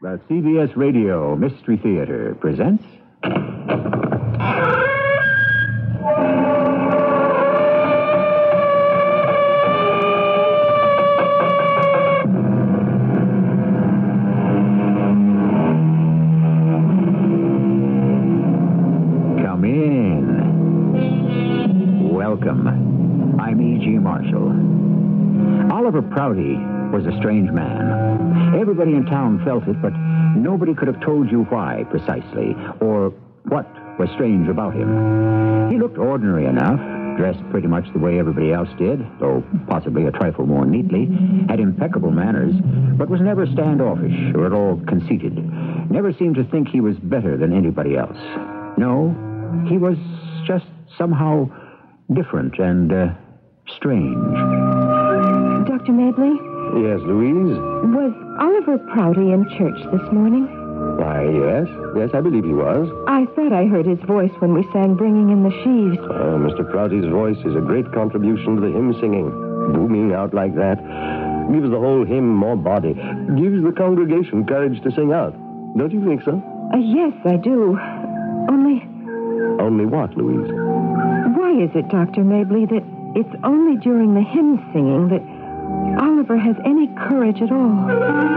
The CBS Radio Mystery Theater presents... Come in. Welcome. I'm E.G. Marshall. Oliver Prouty was a strange man. Everybody in town felt it, but nobody could have told you why precisely, or what was strange about him. He looked ordinary enough, dressed pretty much the way everybody else did, though possibly a trifle more neatly, had impeccable manners, but was never standoffish or at all conceited. Never seemed to think he was better than anybody else. No, he was just somehow different and strange. Dr. Mabley? Yes, Louise? Was Oliver Prouty in church this morning? Why, yes. Yes, I believe he was. I thought I heard his voice when we sang Bringing in the Sheaves. Mr. Prouty's voice is a great contribution to the hymn singing. Booming out like that gives the whole hymn more body. Gives the congregation courage to sing out. Don't you think so? Yes, I do. Only... Only what, Louise? Why is it, Dr. Mabley, that it's only during the hymn singing that Oliver has any courage at all?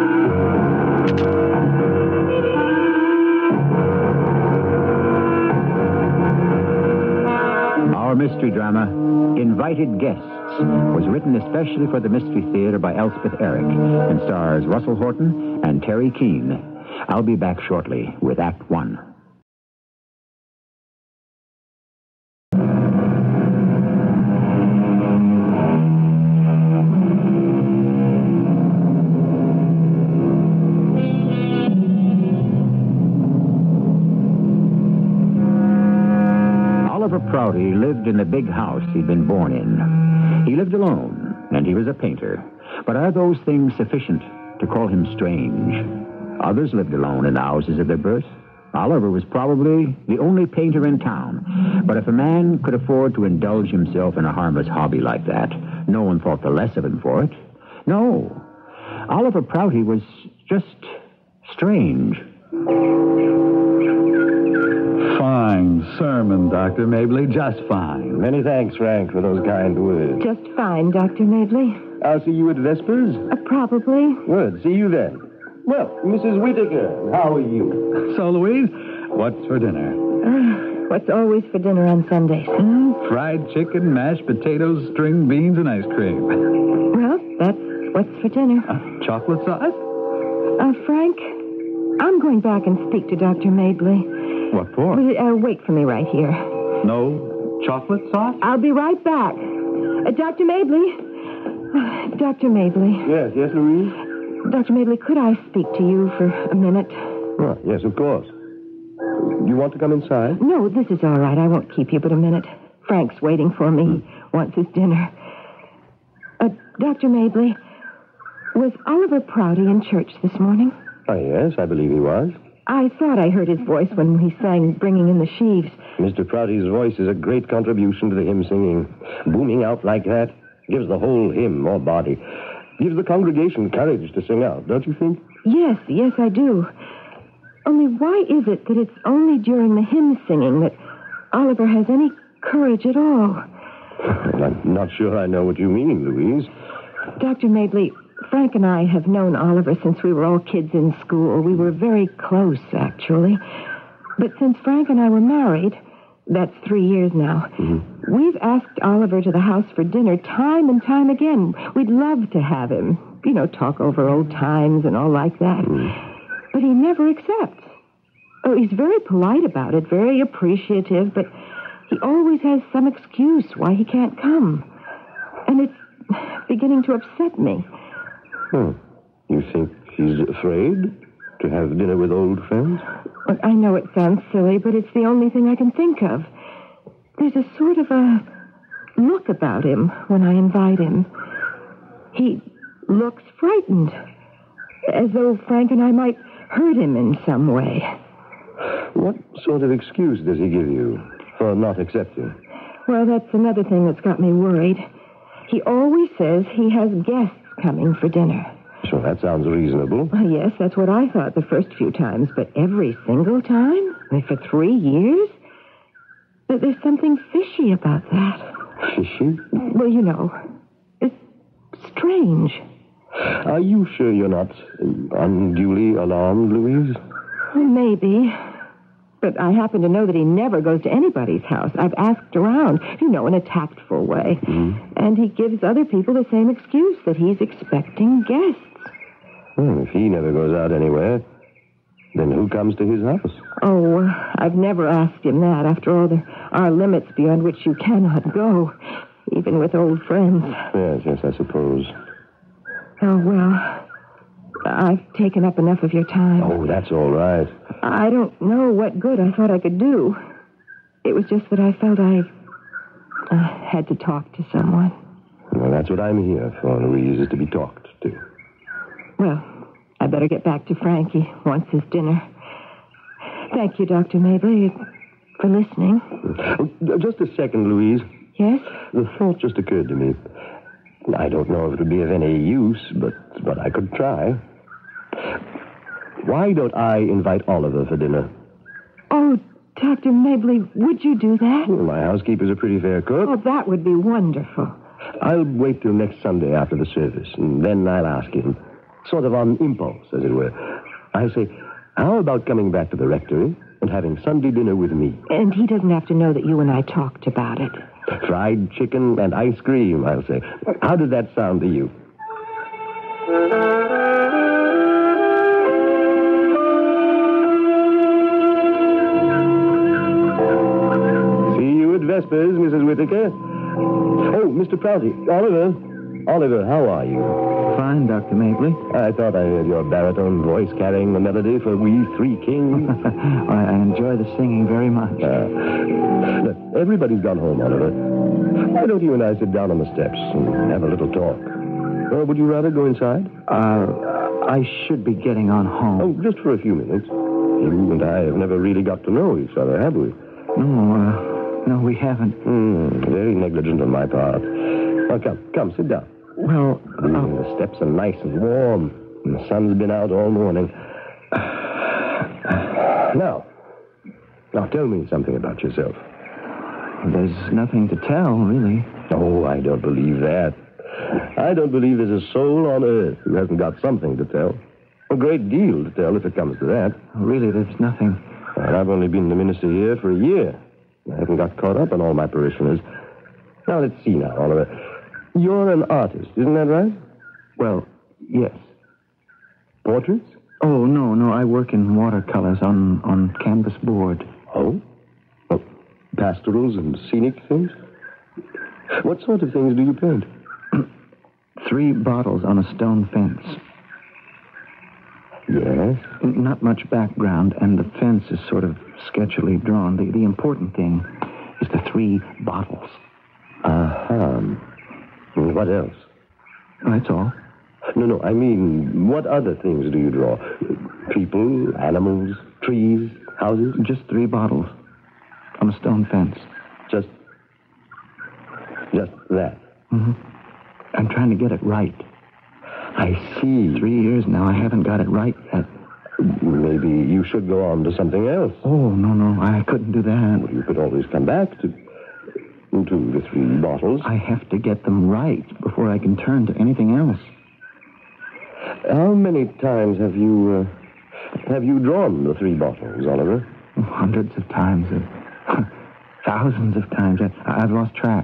Our mystery drama, Invited Guests, was written especially for the Mystery Theater by Elspeth Eric and stars Russell Horton and Terry Keane. I'll be back shortly with Act One. Oliver Prouty lived in the big house he'd been born in. He lived alone, and he was a painter. But are those things sufficient to call him strange? Others lived alone in the houses of their birth. Oliver was probably the only painter in town. But if a man could afford to indulge himself in a harmless hobby like that, no one thought the less of him for it. No. Oliver Prouty was just strange. Fine sermon, Dr. Mabley, just fine. Many thanks, Frank, for those kind words. Just fine, Dr. Mabley. I'll see you at Vespers? Probably. Good. See you then. Well, Mrs. Whittaker, how are you? So, Louise, what's for dinner? What's always for dinner on Sundays? Fried chicken, mashed potatoes, string beans, and ice cream. Well, that's what's for dinner. Chocolate sauce? Frank, I'm going back and speak to Dr. Mabley. What for? Wait for me right here. No chocolate sauce? I'll be right back. Dr. Mabley. Dr. Mabley. Yes, Louise? Dr. Mabley, could I speak to you for a minute? Oh, yes, of course. You want to come inside? No, this is all right. I won't keep you but a minute. Frank's waiting for me. He wants his dinner. Dr. Mabley, was Oliver Prouty in church this morning? Oh, yes, I believe he was. I thought I heard his voice when he sang Bringing in the Sheaves. Mr. Prouty's voice is a great contribution to the hymn singing. Booming out like that gives the whole hymn more body. Gives the congregation courage to sing out, don't you think? Yes, I do. Only why is it that it's only during the hymn singing that Oliver has any courage at all? Well, I'm not sure I know what you mean, Louise. Dr. Mabley, Frank and I have known Oliver since we were all kids in school. We were very close, actually. But since Frank and I were married, that's 3 years now, we've asked Oliver to the house for dinner time and time again. We'd love to have him, talk over old times and all like that. But he never accepts. Oh, he's very polite about it, very appreciative, but he always has some excuse why he can't come. And it's beginning to upset me. You think he's afraid to have dinner with old friends? Well, I know it sounds silly, but it's the only thing I can think of. There's a sort of a look about him when I invite him. He looks frightened, as though Frank and I might hurt him in some way. What sort of excuse does he give you for not accepting? Well, that's another thing that's got me worried. He always says he has guests coming for dinner. So that sounds reasonable. Well, yes, that's what I thought the first few times, but every single time? I mean, for 3 years? But there's something fishy about that. Fishy? Well, you know, it's strange. Are you sure you're not unduly alarmed, Louise? Well, maybe. But I happen to know that he never goes to anybody's house. I've asked around, in a tactful way. And he gives other people the same excuse, that he's expecting guests. Well, if he never goes out anywhere, then who comes to his house? Oh, I've never asked him that. After all, there are limits beyond which you cannot go, even with old friends. Yes, I suppose. Oh, well, I've taken up enough of your time. Oh, that's all right. I don't know what good I thought I could do. It was just that I felt I had to talk to someone. Well, that's what I'm here for, Louise, is to be talked to. Well, I better get back to Frankie, wants his dinner. Thank you, Dr. Mabley, for listening. Oh, just a second, Louise. Yes? The thought just occurred to me. I don't know if it would be of any use, but I could try. Why don't I invite Oliver for dinner? Oh, Dr. Mabley, would you do that? Well, my housekeeper's a pretty fair cook. Oh, that would be wonderful. I'll wait till next Sunday after the service, and then I'll ask him. Sort of on impulse, as it were. I say, how about coming back to the rectory and having Sunday dinner with me? And he doesn't have to know that you and I talked about it. Fried chicken and ice cream, I'll say. How does that sound to you? See you at Vespers, Mrs. Whittaker. Oh, Mr. Prouty. Oliver, how are you? Fine, Dr. Mabley. I thought I heard your baritone voice carrying the melody for We Three Kings. I enjoy the singing very much. Look, everybody's gone home, Oliver. Why don't you and I sit down on the steps and have a little talk? Or would you rather go inside? I should be getting on home. Oh, just for a few minutes. You and I have never really got to know each other, have we? No, we haven't. Very negligent on my part. Oh, come, sit down. Well, The steps are nice and warm, and the sun's been out all morning. Now, tell me something about yourself. there's nothing to tell, really. Oh, I don't believe that. I don't believe there's a soul on earth who hasn't got something to tell. A great deal to tell if it comes to that. Really, there's nothing. And I've only been the minister here for a year. I haven't got caught up on all my parishioners. Now, let's see now, Oliver. You're an artist, isn't that right? Well, yes. Portraits? Oh, no, I work in watercolors on canvas board. Oh? Pastorals and scenic things? What sort of things do you paint? 3 bottles on a stone fence. Yes? Not much background, and the fence is sort of sketchily drawn. The important thing is the 3 bottles. What else? That's all. No, I mean, what other things do you draw? People, animals, trees, houses? Just 3 bottles on a stone fence. Just that. Mm-hmm. I'm trying to get it right. I see. 3 years now, I haven't got it right yet. Maybe you should go on to something else. Oh, no, I couldn't do that. Well, you could always come back to the 3 bottles. I have to get them right before I can turn to anything else. How many times have you drawn the 3 bottles, Oliver? Hundreds of times. Thousands of times. I've lost track.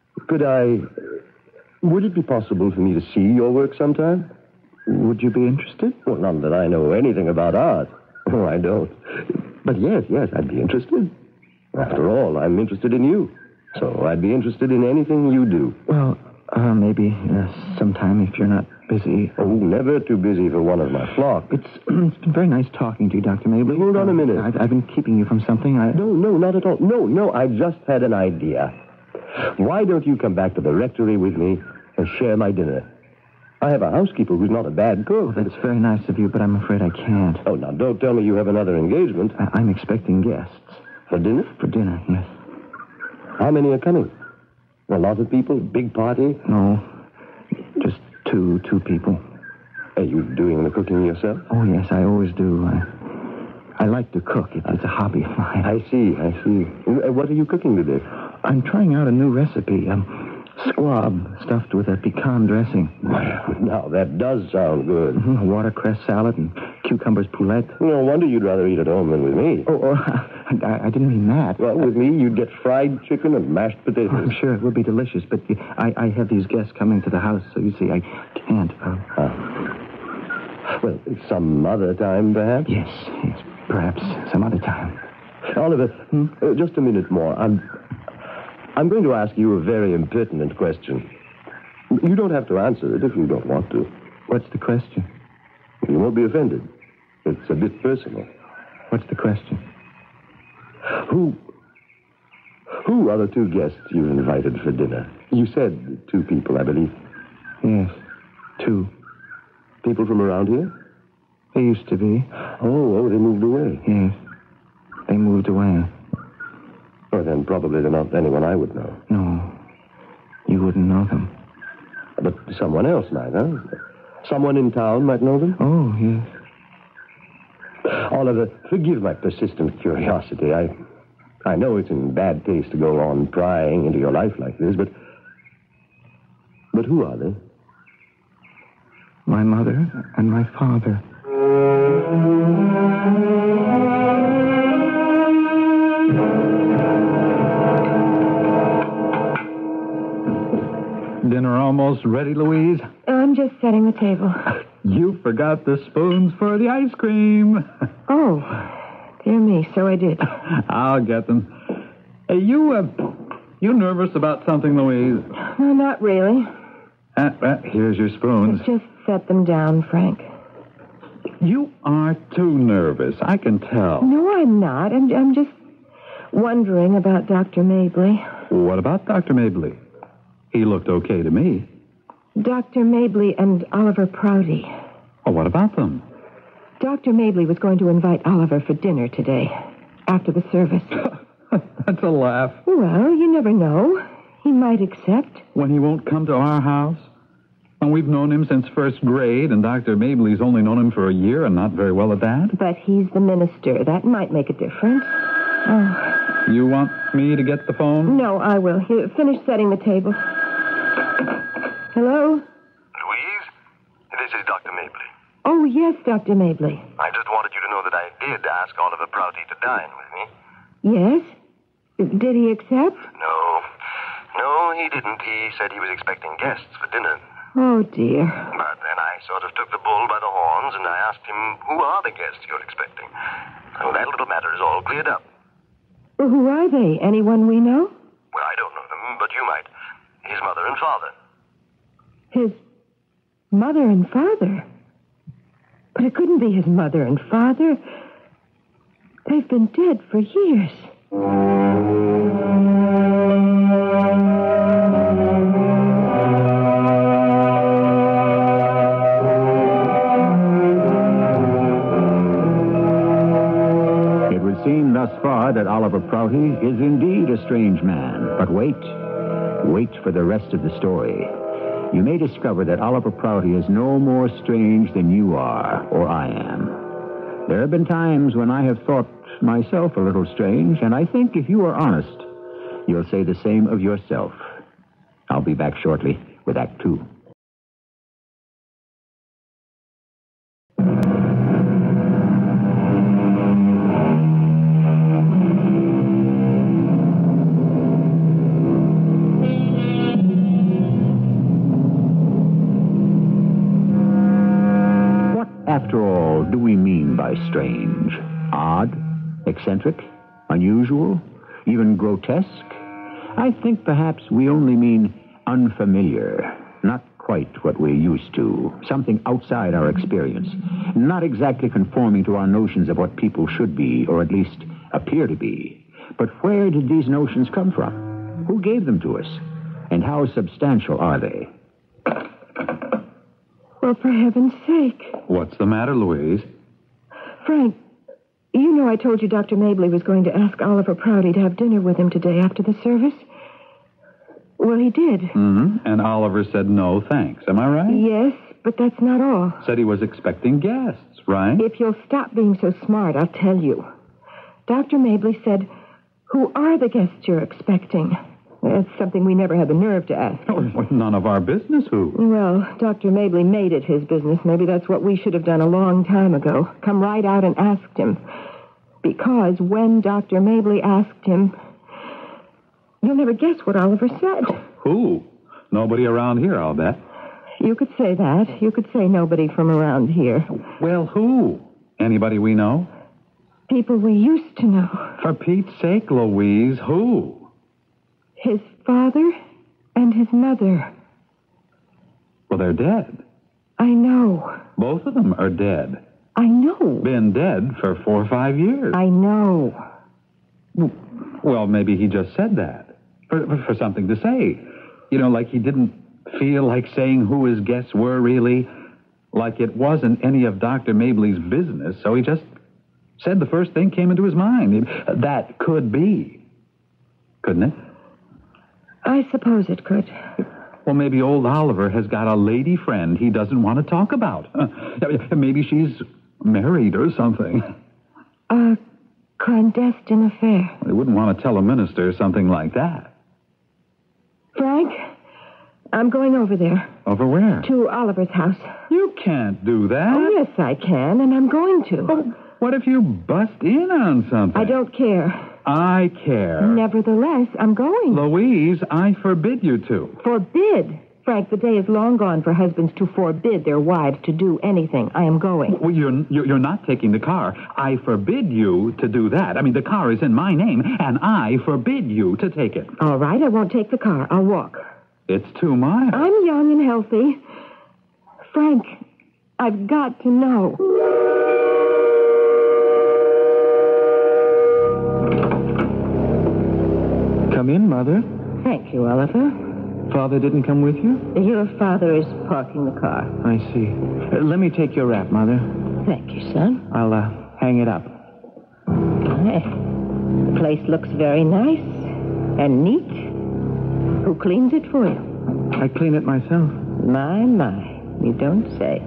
Would it be possible for me to see your work sometime? Would you be interested? Well, not that I know anything about art. Oh, I don't. But yes, I'd be interested. After all, I'm interested in you. So I'd be interested in anything you do. Well, maybe sometime if you're not busy. Oh, never too busy for one of my flock. It's been very nice talking to you, Dr. Mabley. Hold on a minute. I've been keeping you from something. No, not at all. No, I just had an idea. Why don't you come back to the rectory with me and share my dinner? I have a housekeeper who's not a bad cook. That's very nice of you, but I'm afraid I can't. Oh, now, don't tell me you have another engagement. I'm expecting guests. For dinner? For dinner, yes. How many are coming? A lot of people? Big party? No, just two people. Are you doing the cooking yourself? Oh, yes, I always do. I like to cook. It's a hobby of mine. I see. What are you cooking today? I'm trying out a new recipe. Squab stuffed with a pecan dressing. Well, now, that does sound good. Mm-hmm. Watercress salad and cucumbers poulette. No wonder you'd rather eat at home than with me. Oh, I didn't mean that. Well, with me, you'd get fried chicken and mashed potatoes. I'm sure it would be delicious, but I have these guests coming to the house, so you see, I can't. Well, some other time, perhaps? Yes, perhaps some other time. Oliver, just a minute more. I'm going to ask you a very impertinent question. You don't have to answer it if you don't want to. What's the question? You won't be offended. It's a bit personal. What's the question? Who are the two guests you've invited for dinner? You said 2 people, I believe. Yes, 2. People from around here? They used to be. Oh, they moved away. Yes, they moved away. Well, then probably they're not anyone I would know. No, you wouldn't know them. But someone else might, huh? Someone in town might know them? Oh, yes. Oliver, forgive my persistent curiosity. I know it's in bad taste to go on prying into your life like this, but who are they? My mother and my father. Dinner almost ready, Louise? I'm just setting the table. You forgot the spoons for the ice cream. Oh, dear me, so I did. I'll get them. Hey, you nervous about something, Louise? No, not really. Here's your spoons. Just set them down, Frank. You are too nervous. I can tell. No, I'm not. I'm just wondering about Dr. Mabley. What about Dr. Mabley? He looked okay to me. Dr. Mabley and Oliver Prouty. Oh, what about them? Dr. Mabley was going to invite Oliver for dinner today, after the service. That's a laugh. Well, you never know. He might accept. When he won't come to our house? And we've known him since first grade, and Dr. Mabley's only known him for a year and not very well at that. But he's the minister. That might make a difference. Oh. You want me to get the phone? No, I will. Here, finish setting the table. Hello? Louise, this is Dr. Mabley. Oh, yes, Dr. Mabley. I just wanted you to know that I did ask Oliver Prouty to dine with me. Yes? Did he accept? No, he didn't. He said he was expecting guests for dinner. Oh, dear. But then I sort of took the bull by the horns and I asked him, who are the guests you're expecting? So that little matter is all cleared up. Who are they? Anyone we know? Well, I don't know them, but you might. His mother and father. His mother and father? But it couldn't be his mother and father. They've been dead for years. It would seem thus far that Oliver Prouty is indeed a strange man. But wait for the rest of the story. You may discover that Oliver Prouty is no more strange than you are, or I am. There have been times when I have thought myself a little strange, and I think if you are honest, you'll say the same of yourself. I'll be back shortly with Act 2. After all, do we mean by strange? Odd? Eccentric? Unusual? Even grotesque? I think perhaps we only mean unfamiliar. Not quite what we're used to. Something outside our experience. Not exactly conforming to our notions of what people should be, or at least appear to be. But where did these notions come from? Who gave them to us? And how substantial are they? Well, for heaven's sake. What's the matter, Louise? Frank, you know I told you Dr. Mabley was going to ask Oliver Prouty to have dinner with him today after the service? Well, he did. Mm-hmm. And Oliver said no, thanks. Am I right? Yes, but that's not all. Said he was expecting guests, right? If you'll stop being so smart, I'll tell you. Dr. Mabley said, "Who are the guests you're expecting?" That's something we never had the nerve to ask. Oh, none of our business, who? Well, Dr. Mabley made it his business. Maybe that's what we should have done a long time ago. Come right out and asked him. Because when Dr. Mabley asked him, you'll never guess what Oliver said. Who? Nobody around here, I'll bet. You could say that. You could say nobody from around here. Well, who? Anybody we know? People we used to know. For Pete's sake, Louise, who? His father and his mother. Well, they're dead. I know. Both of them are dead. I know. Been dead for 4 or 5 years. I know. Well, maybe he just said that. For something to say. You know, like he didn't feel like saying who his guests were, really. Like it wasn't any of Dr. Mabley's business, so he just said the first thing came into his mind. That could be. Couldn't it? I suppose it could. Well, maybe old Oliver has got a lady friend he doesn't want to talk about. Maybe she's married or something. A clandestine affair. They wouldn't want to tell a minister something like that. Frank, I'm going over there. Over where? To Oliver's house. You can't do that. Oh, yes, I can, and I'm going to. Oh, what if you bust in on something? I don't care. I care. Nevertheless, I'm going. Louise, I forbid you to. Forbid? Frank, the day is long gone for husbands to forbid their wives to do anything. I am going. Well, you're not taking the car. I forbid you to do that. I mean, the car is in my name, and I forbid you to take it. All right, I won't take the car. I'll walk. It's 2 miles. I'm young and healthy. Frank, I've got to know. Come in, Mother. Thank you, Oliver. Father didn't come with you? Your father is parking the car. I see. Let me take your wrap, Mother. Thank you, son. I'll hang it up. The place looks very nice and neat. Who cleans it for you? I clean it myself. My. You don't say.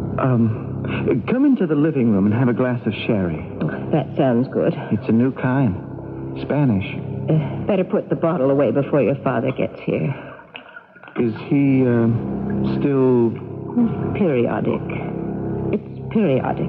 Come into the living room and have a glass of sherry. That sounds good. It's a new kind. Spanish. Better put the bottle away before your father gets here. Is he, still... Periodic. It's periodic.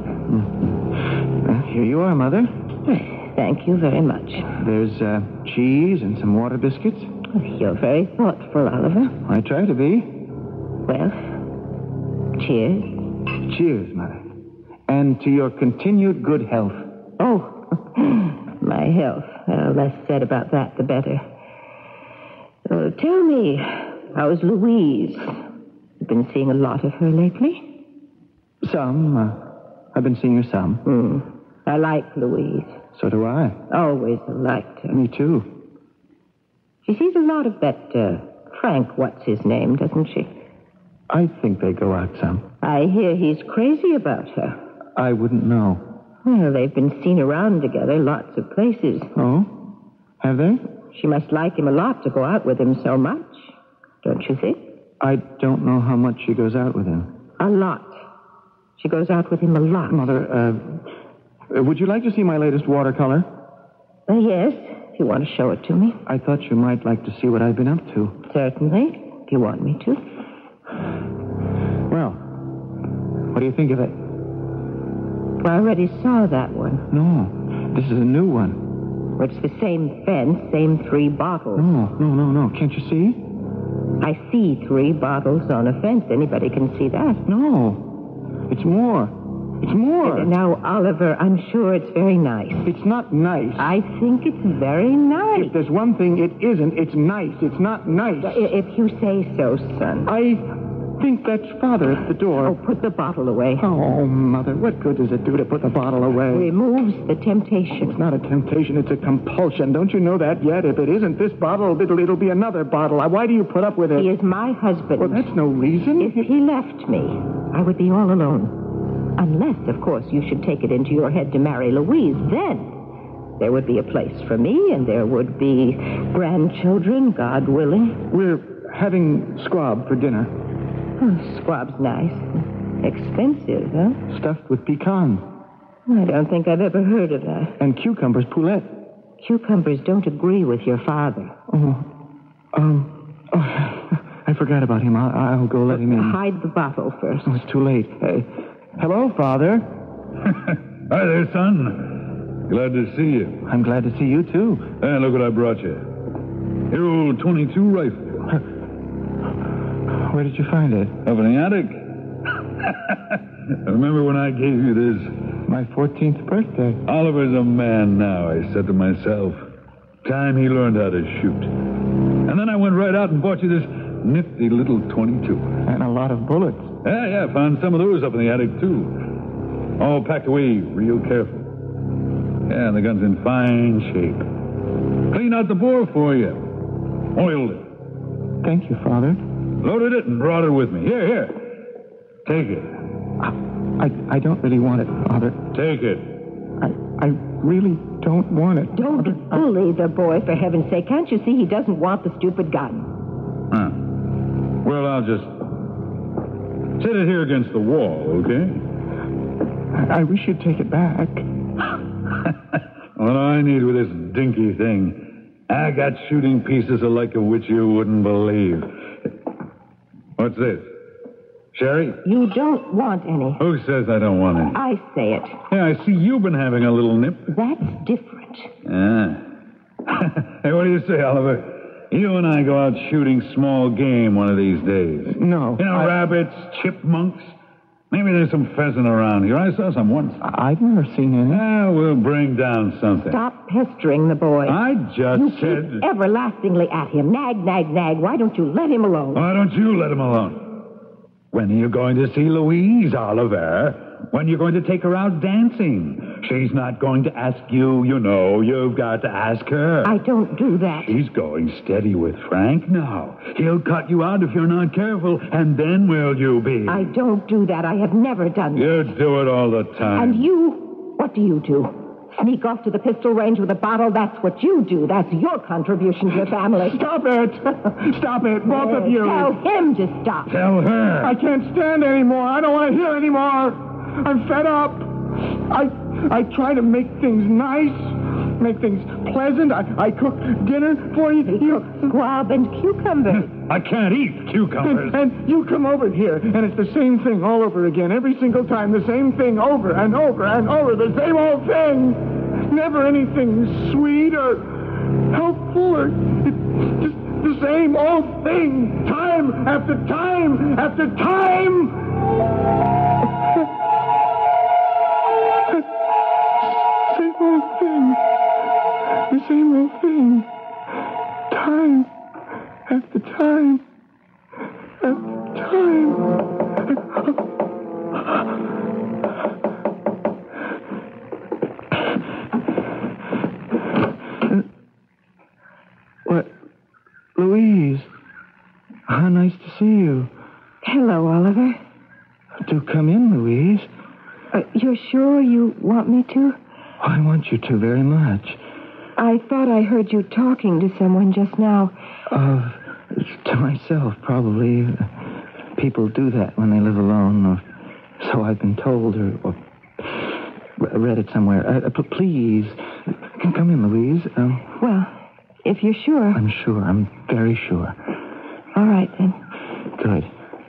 Here you are, Mother. Thank you very much. There's, cheese and some water biscuits. You're very thoughtful, Oliver. I try to be. Well, cheers. Cheers, Mother. And to your continued good health. Oh, my health. Less said about that, the better. Tell me, how's Louise? You've been seeing a lot of her lately? Some. I've been seeing her some. I like Louise. So do I. Always liked her. Me too. She sees a lot of that, Frank, what's his name, doesn't she? I think they go out some. I hear he's crazy about her. I wouldn't know. Well, they've been seen around together, lots of places. Oh? Have they? She must like him a lot to go out with him so much, don't you think? I don't know how much she goes out with him. A lot. She goes out with him a lot. Mother, would you like to see my latest watercolor? Yes, if you want to show it to me. I thought you might like to see what I've been up to. Certainly, if you want me to. Well, what do you think of it? I already saw that one. No, this is a new one. It's the same fence, same 3 bottles. No. Can't you see? I see 3 bottles on a fence. Anybody can see that. No. It's more. It's more. Now, Oliver, I'm sure it's very nice. It's not nice. I think it's very nice. If there's one thing it isn't, it's nice. It's not nice. If you say so, son. I think that's Father at the door. Oh, put the bottle away. Oh, Mother, what good does it do to put the bottle away? Removes the temptation. It's not a temptation, it's a compulsion. Don't you know that yet? If it isn't this bottle, it'll be another bottle. Why do you put up with it? He is my husband. Well, that's no reason. If he left me, I would be all alone. Unless, of course, you should take it into your head to marry Louise. Then there would be a place for me, and there would be grandchildren, God willing. We're having squab for dinner. Oh, squab's nice. Expensive, huh? Stuffed with pecans. I don't think I've ever heard of that. And cucumbers poulet. Cucumbers don't agree with your father. I forgot about him. I'll go let him in. Hide the bottle first. Oh, it's too late. Hello, Father. Hi there, son. Glad to see you. I'm glad to see you, too. And look what I brought you. Your old 22 rifle. Where did you find it? Up in the attic. Remember when I gave you this? My 14th birthday. Oliver's a man now, I said to myself. Time he learned how to shoot. And then I went right out and bought you this nifty little 22. And a lot of bullets. Yeah, found some of those up in the attic, too. All packed away real careful. Yeah, and the gun's in fine shape. Cleaned out the bore for you. Oiled it. Thank you, Father. Loaded it and brought it with me. Here. Take it. I don't really want it, Father. Take it. I really don't want it. Don't bully the boy, for heaven's sake. Can't you see he doesn't want the stupid gun? Huh. Well, I'll just set it here against the wall, okay? I wish you'd take it back. What I need with this dinky thing, I got shooting pieces like a which you wouldn't believe. What's this? Sherry? You don't want any. Who says I don't want any? I say it. Yeah, I see you've been having a little nip. That's different. Hey, what do you say, Oliver? You and I go out shooting small game one of these days. No. Rabbits, chipmunks. Maybe there's some pheasant around here. I saw some once. I've never seen any. We'll bring down something. Stop pestering the boy. I just You said... keep everlastingly at him. Nag. Why don't you let him alone? Why don't you let him alone? When are you going to see Louise, Oliver? When are you going to take her out dancing? She's not going to ask you, you know. You've got to ask her. I don't do that. She's going steady with Frank now. He'll cut you out if you're not careful, and then will you be? I don't do that. I have never done that. You do it all the time. And you? What do you do? Sneak off to the pistol range with a bottle? That's what you do. That's your contribution to the family. Stop it! Stop it, both of you! Tell him to stop. Tell her. I can't stand anymore. I don't want to hear anymore. I'm fed up. I try to make things nice, make things pleasant. I cook dinner for you. Squab and cucumbers. I can't eat cucumbers. And you come over here, and it's the same thing all over again. Every single time, the same thing over and over and over. The same old thing. Never anything sweet or helpful or... It's just the same old thing. Time after time after time. Same old thing. The same old thing. Time after time after time. What? Louise, how nice to see you. Hello, Oliver. Do come in, Louise. You're sure you want me to? I want you to very much. I thought I heard you talking to someone just now. To myself, probably. People do that when they live alone, or so I've been told, or read it somewhere. Please, come in, Louise. Well, if you're sure. I'm sure. I'm very sure. All right, then. Good.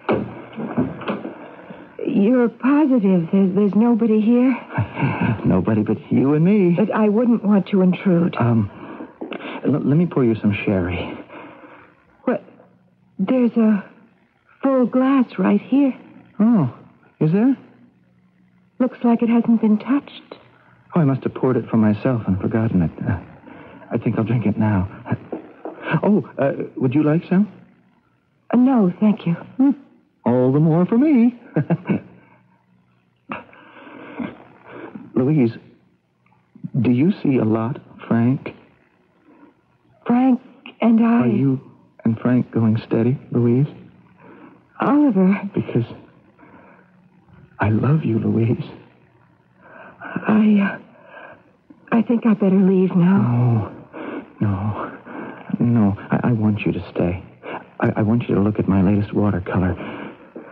You're positive there's nobody here? Nobody but you and me. But I wouldn't want to intrude. Let me pour you some sherry. What? There's a full glass right here. Oh, is there? Looks like it hasn't been touched. Oh, I must have poured it for myself and forgotten it. I think I'll drink it now. Would you like some? No, thank you. All the more for me. Louise, do you see a lot, Frank? Frank and I... Are you and Frank going steady, Louise? Oliver... Because I love you, Louise. I think I better leave now. No. I want you to stay. I want you to look at my latest watercolor.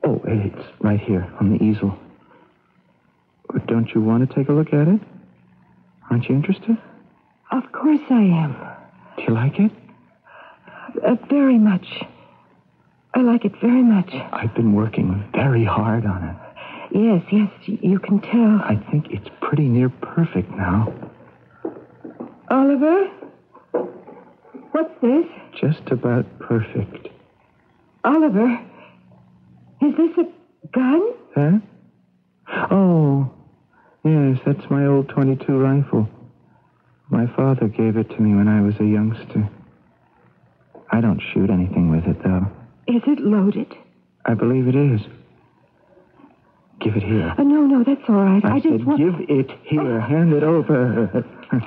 Oh, it's right here on the easel. But don't you want to take a look at it? Aren't you interested? Of course I am. Do you like it? Very much. I like it very much. I've been working very hard on it. Yes, you can tell. I think it's pretty near perfect now. Oliver? What's this? Just about perfect. Oliver? Is this a gun? Huh? Oh, yes, that's my old .22 rifle. My father gave it to me when I was a youngster. I don't shoot anything with it, though. Is it loaded? I believe it is. Give it here. No, that's all right. I just said, want... give it here. Hand it over.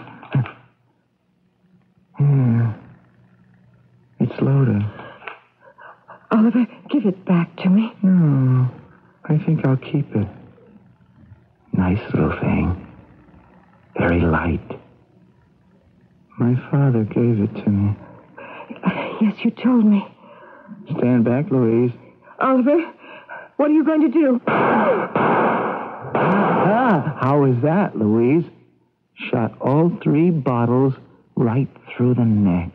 Here. It's loaded. Oliver, give it back to me. No, I think I'll keep it. Nice little thing. Very light. My father gave it to me. Yes, you told me. Stand back, Louise. Oliver, what are you going to do? How is that, Louise? Shot all 3 bottles right through the neck.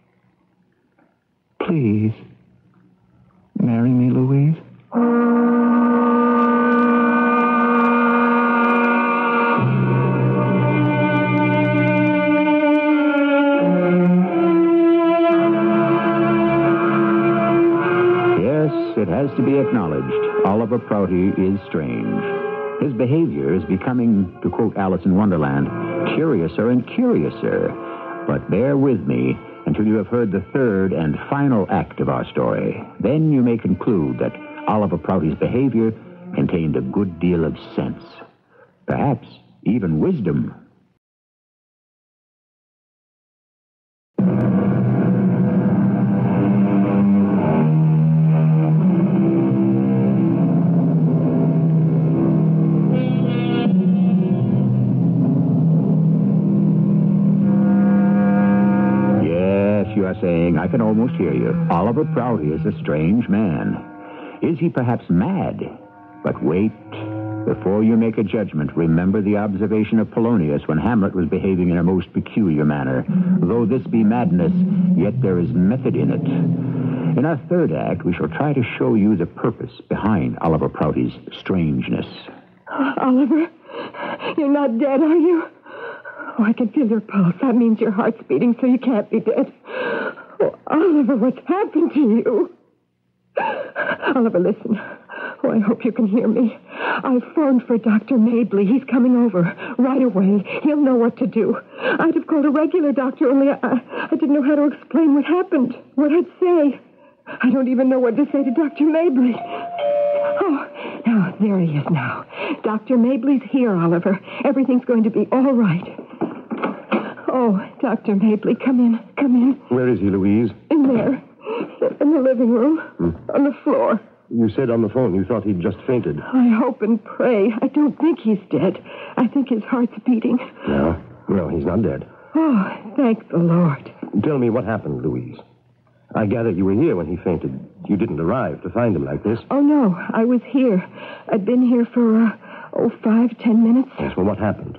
Please, marry me, Louise. It has to be acknowledged, Oliver Prouty is strange. His behavior is becoming, to quote Alice in Wonderland, curiouser and curiouser. But bear with me until you have heard the third and final act of our story. Then you may conclude that Oliver Prouty's behavior contained a good deal of sense. Perhaps even wisdom. You are saying, I can almost hear you. Oliver Prouty is a strange man. Is he perhaps mad? But wait. Before you make a judgment, remember the observation of Polonius when Hamlet was behaving in a most peculiar manner. Though this be madness, yet there is method in it. In our third act, we shall try to show you the purpose behind Oliver Prouty's strangeness. Oliver, you're not dead, are you? Oh, I can feel your pulse. That means your heart's beating, so you can't be dead. Oh, Oliver, what's happened to you? Oliver, listen. Oh, I hope you can hear me. I've phoned for Dr. Mabley. He's coming over right away. He'll know what to do. I'd have called a regular doctor, only I didn't know how to explain what happened, what I'd say. I don't even know what to say to Dr. Mabley. Oh, now, there he is now. Dr. Mabley's here, Oliver. Everything's going to be all right. Oh, Dr. Mabley, come in. Where is he, Louise? In there. In the living room. On the floor. You said on the phone you thought he'd just fainted. I hope and pray. I don't think he's dead. I think his heart's beating. No, he's not dead. Oh, thank the Lord. Tell me what happened, Louise. I gather you were here when he fainted. You didn't arrive to find him like this. Oh, no, I was here. I'd been here for, 5-10 minutes. Yes, well, what happened?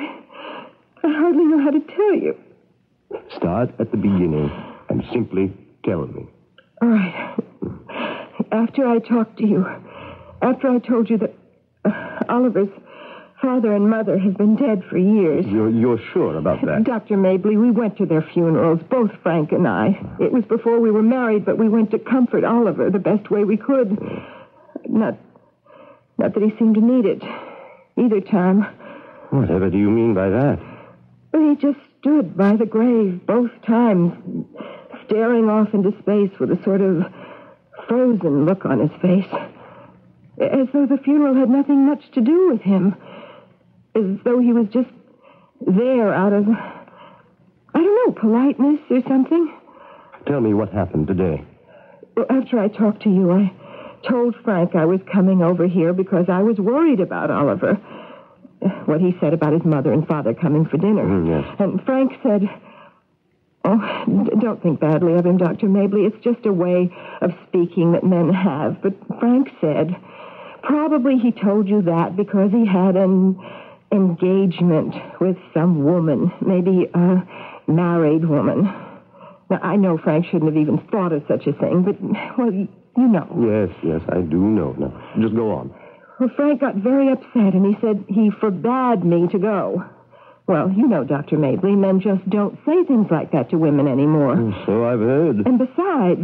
I hardly know how to tell you. Start at the beginning and simply tell me. All right. After I talked to you, after I told you that Oliver's father and mother have been dead for years. You're sure about that? Dr. Mabley, we went to their funerals, both Frank and I. It was before we were married, but we went to comfort Oliver the best way we could. Not that he seemed to need it either time. Whatever do you mean by that? He just stood by the grave both times, staring off into space with a sort of frozen look on his face. As though the funeral had nothing much to do with him. As though he was just there out of, I don't know, politeness or something. Tell me what happened today. Well, after I talked to you, I told Frank I was coming over here because I was worried about Oliver. What he said about his mother and father coming for dinner. Yes. And Frank said, Oh, don't think badly of him, Dr. Mabley. It's just a way of speaking that men have. But Frank said, probably he told you that because he had an engagement with some woman, maybe a married woman. Now, I know Frank shouldn't have even thought of such a thing, but, well, you know. Yes, I do know. Now, just go on. Well, Frank got very upset, and he said he forbade me to go. Well, you know, Dr. Mabley, men just don't say things like that to women anymore. So I've heard. And besides,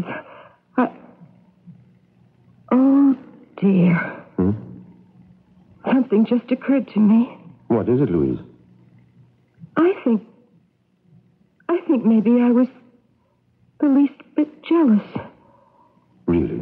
Oh, dear. Something just occurred to me. What is it, Louise? I think maybe I was the least bit jealous. Really?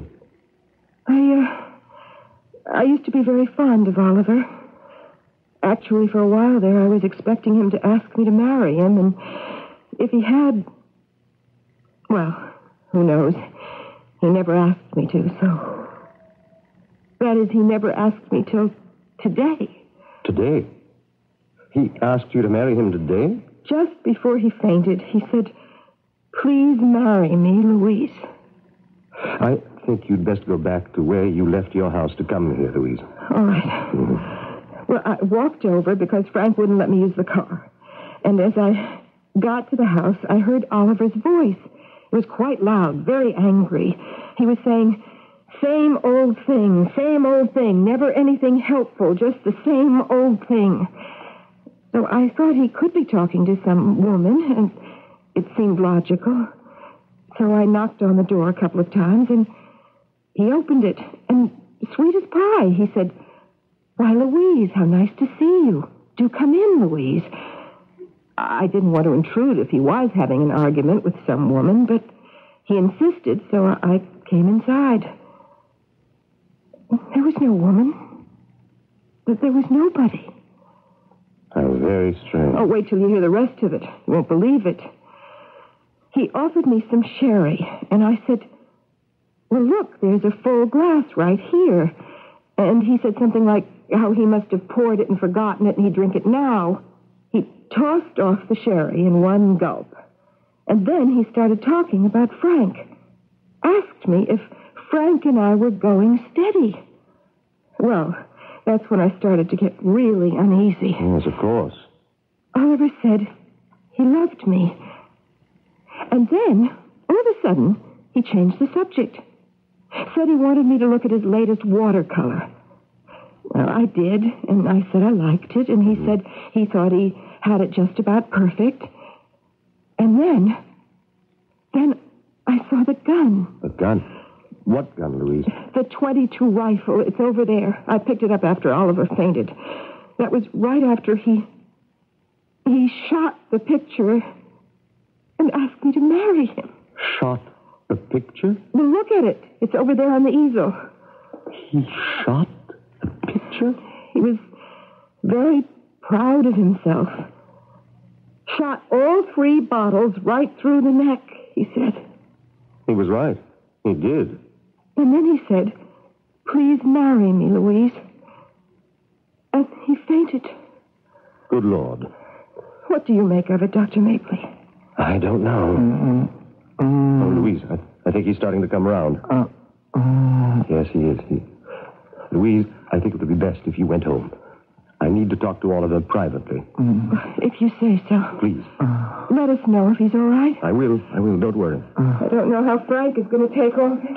I used to be very fond of Oliver. Actually, for a while there, I was expecting him to ask me to marry him, and if he had, well, who knows? He never asked me to, so... That is, he never asked me till today. Today? He asked you to marry him today? Just before he fainted, he said, "Please marry me, Louise." I think you'd best go back to where you left your house to come here, Louise. All right. Well, I walked over because Frank wouldn't let me use the car. And as I got to the house, I heard Oliver's voice. It was quite loud, very angry. He was saying, same old thing, never anything helpful, just the same old thing. So I thought he could be talking to some woman, and it seemed logical. So I knocked on the door a couple of times, and he opened it, and sweet as pie, he said, "Why, Louise, how nice to see you. Do come in, Louise." I didn't want to intrude if he was having an argument with some woman, but he insisted, so I came inside. There was no woman. There was nobody. How very strange. Oh, wait till you hear the rest of it. You won't believe it. He offered me some sherry, and I said, "Well, look, there's a full glass right here." And he said something like how he must have poured it and forgotten it, and he'd drink it now. He tossed off the sherry in one gulp. And then he started talking about Frank. Asked me if Frank and I were going steady. Well, that's when I started to get really uneasy. Yes, of course. Oliver said he loved me. And then, all of a sudden, he changed the subject. Said he wanted me to look at his latest watercolor. Well, I did, and I said I liked it, and he said he thought he had it just about perfect. And then I saw the gun. The gun? What gun, Louise? The .22 rifle. It's over there. I picked it up after Oliver fainted. That was right after he shot the picture and asked me to marry him. Shot the picture? Well, look at it. It's over there on the easel. He shot the picture? He was very proud of himself. Shot all 3 bottles right through the neck, he said. He was right. He did. And then he said, "Please marry me, Louise." And he fainted. Good Lord. What do you make of it, Dr. Mabley? I don't know. Oh, Louise, I think he's starting to come around. Yes, he is. Louise, I think it would be best if you went home. I need to talk to Oliver privately. If you say so. Please. Let us know if he's all right. I will. Don't worry. I don't know how Frank is going to take all this.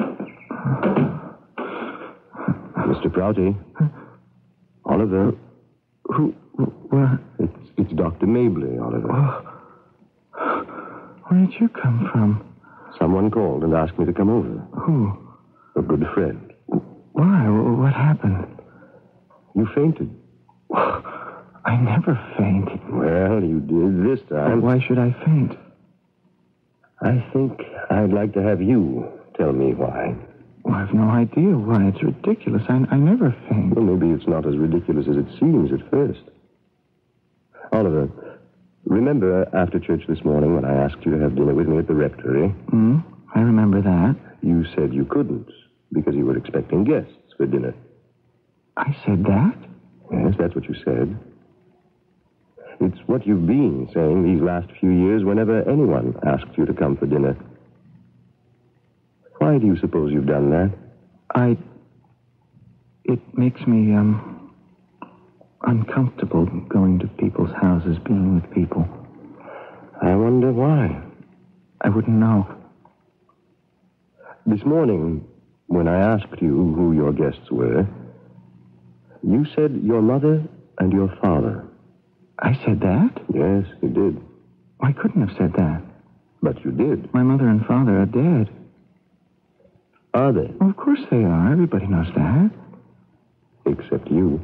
Mr. Prouty. Oliver. Who? What? It's Dr. Mabley, Oliver. Where did you come from? Someone called and asked me to come over. Who? A good friend. Why? What happened? You fainted. I never faint. Well, you did this time. Why should I faint? I think I'd like to have you tell me why. Well, I have no idea why. It's ridiculous. I never faint. Well, maybe it's not as ridiculous as it seems at first. Oliver, remember after church this morning when I asked you to have dinner with me at the rectory? I remember that. You said you couldn't because you were expecting guests for dinner. I said that? Yes, that's what you said. It's what you've been saying these last few years whenever anyone asks you to come for dinner. Why do you suppose you've done that? It makes me, uncomfortable going to people's houses, being with people. I wonder why. I wouldn't know. This morning, when I asked you who your guests were, you said your mother and your father. I said that? Yes, you did. I couldn't have said that. But you did. My mother and father are dead. Are they? Well, of course they are. Everybody knows that. Except you.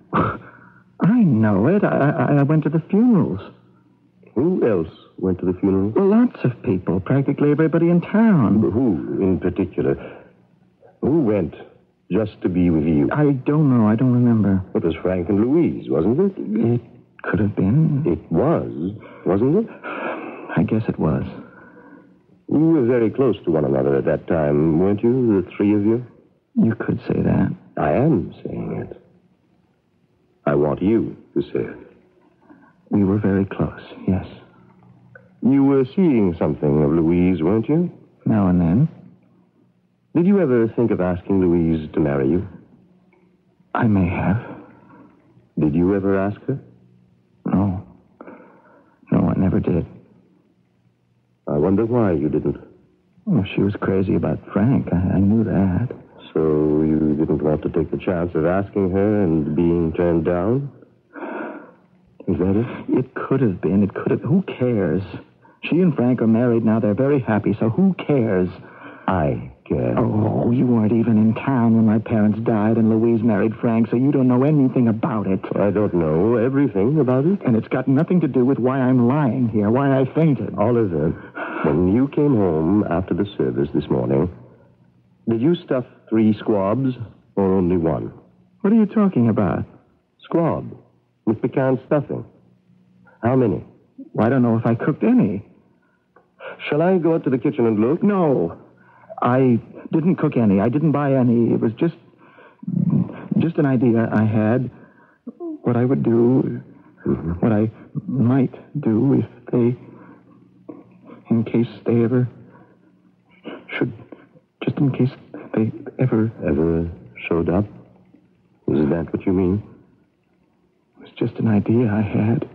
I know it. I went to the funerals. Who else went to the funeral? Well, lots of people. Practically everybody in town. Who, in particular? Who went just to be with you? I don't know. I don't remember. It was Frank and Louise, wasn't it? It could have been. It was, wasn't it? I guess it was. You were very close to one another at that time, weren't you, the three of you? You could say that. I am saying it. I want you to say it. We were very close, yes. You were seeing something of Louise, weren't you? Now and then. Did you ever think of asking Louise to marry you? I may have. Did you ever ask her? No. No, I never did. I wonder why you didn't. Well, she was crazy about Frank. I knew that. So you didn't want to take the chance of asking her and being turned down? Is that it? It could have been. It could have. Who cares? She and Frank are married now. They're very happy, so who cares? I care. Oh, you weren't even in town when my parents died and Louise married Frank, so you don't know anything about it. I don't know everything about it. And it's got nothing to do with why I'm lying here, why I fainted. Oliver, when you came home after the service this morning, did you stuff 3 squabs or only 1? What are you talking about? Squab with pecan stuffing. How many? Well, I don't know if I cooked any. Shall I go up to the kitchen and look? No. I didn't cook any. I didn't buy any. It was just an idea I had. What I would do, what I might do if they, in case they ever should, just in case they ever showed up? Is that what you mean? It was just an idea I had.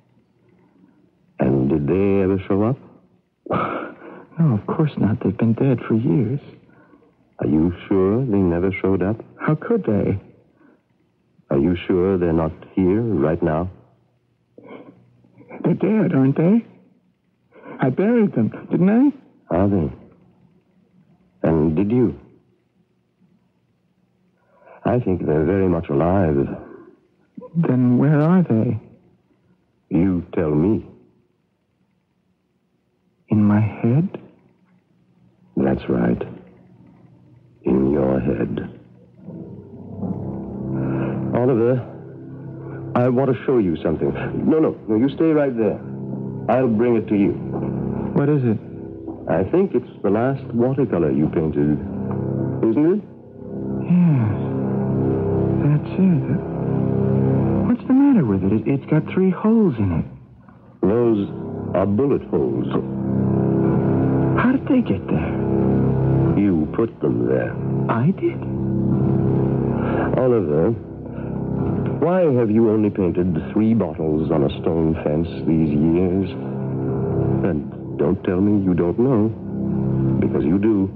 And did they ever show up? No, of course not. They've been dead for years. Are you sure they never showed up? How could they? Are you sure they're not here right now? They're dead, aren't they? I buried them, didn't I? Are they? And did you? I think they're very much alive. Then where are they? You tell me. In my head? That's right. In your head. Oliver, I want to show you something. No, you stay right there. I'll bring it to you. What is it? I think it's the last watercolor you painted. Isn't it? Yes. That's it. What's the matter with it? It's got 3 holes in it. Those are bullet holes. How did they get there? You put them there. I did? Oliver, why have you only painted 3 bottles on a stone fence these years? And don't tell me you don't know, because you do.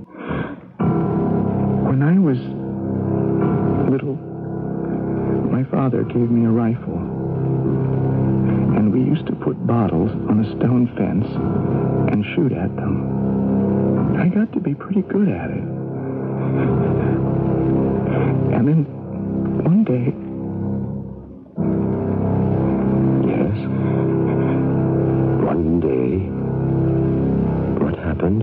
When I was little, my father gave me a rifle. And we used to put bottles on a stone fence and shoot at them. I got to be pretty good at it. And then one day... Yes? One day... What happened?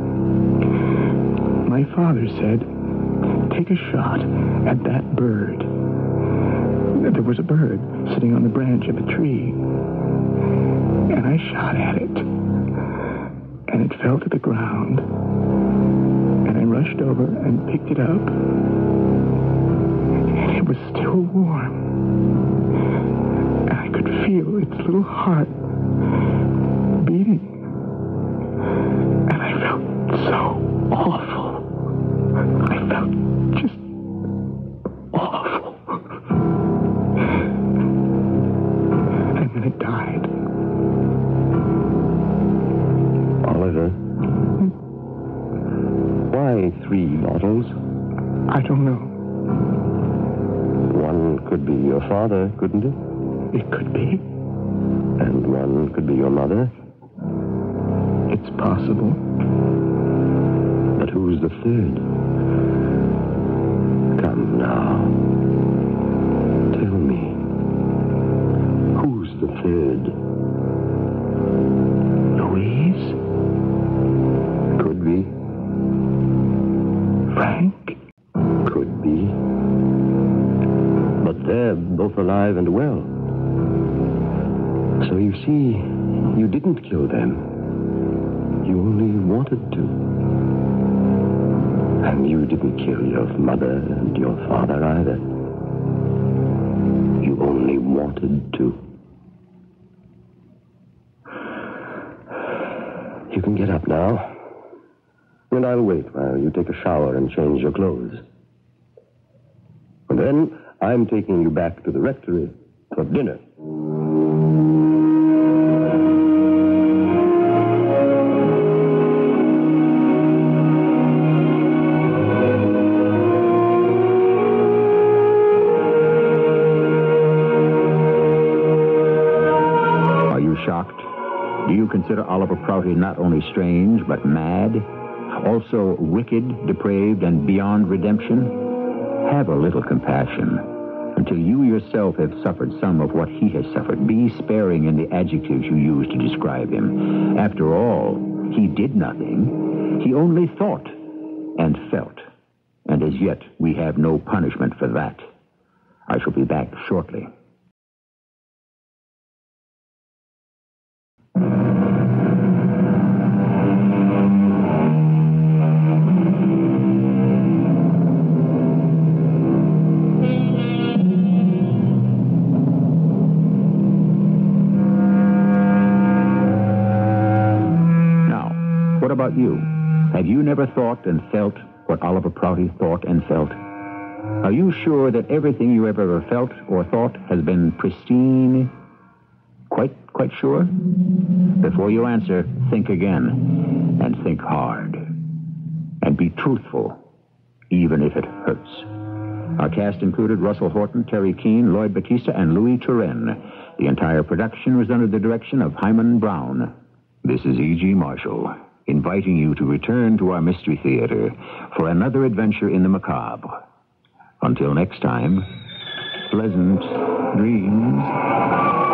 My father said, take a shot at that bird. There was a bird sitting on the branch of a tree. And I shot at it. And it fell to the ground. And I rushed over and picked it up. And it was still warm. And I could feel its little heart beating. And I felt so awful. I felt just awful. And then it died. Oliver, why 3 bottles? I don't know. One could be your father, couldn't it? It could be. And one could be your mother. It's possible. But who's the third? Come now. Tell me. Who's the third? Louise? Could be. Frank? Could be. But they're both alive and well. So you see, you didn't kill them. You only wanted to. And you didn't kill your mother and your father either. You only wanted to. You can get up now. And I'll wait while you take a shower and change your clothes. And then I'm taking you back to the rectory for dinner. Are you shocked? Do you consider Oliver Prouty not only strange, but mad? Also wicked, depraved, and beyond redemption? Have a little compassion. Until you yourself have suffered some of what he has suffered, be sparing in the adjectives you use to describe him. After all, he did nothing. He only thought and felt. And as yet, we have no punishment for that. I shall be back shortly. What about you? Have you never thought and felt what Oliver Prouty thought and felt? Are you sure that everything you have ever felt or thought has been pristine? Quite sure? Before you answer, think again, and think hard. And be truthful, even if it hurts. Our cast included Russell Horton, Terry Keane, Lloyd Batista, and Louis Turenne. The entire production was under the direction of Hyman Brown. This is E.G. Marshall, inviting you to return to our Mystery Theater for another adventure in the macabre. Until next time, pleasant dreams.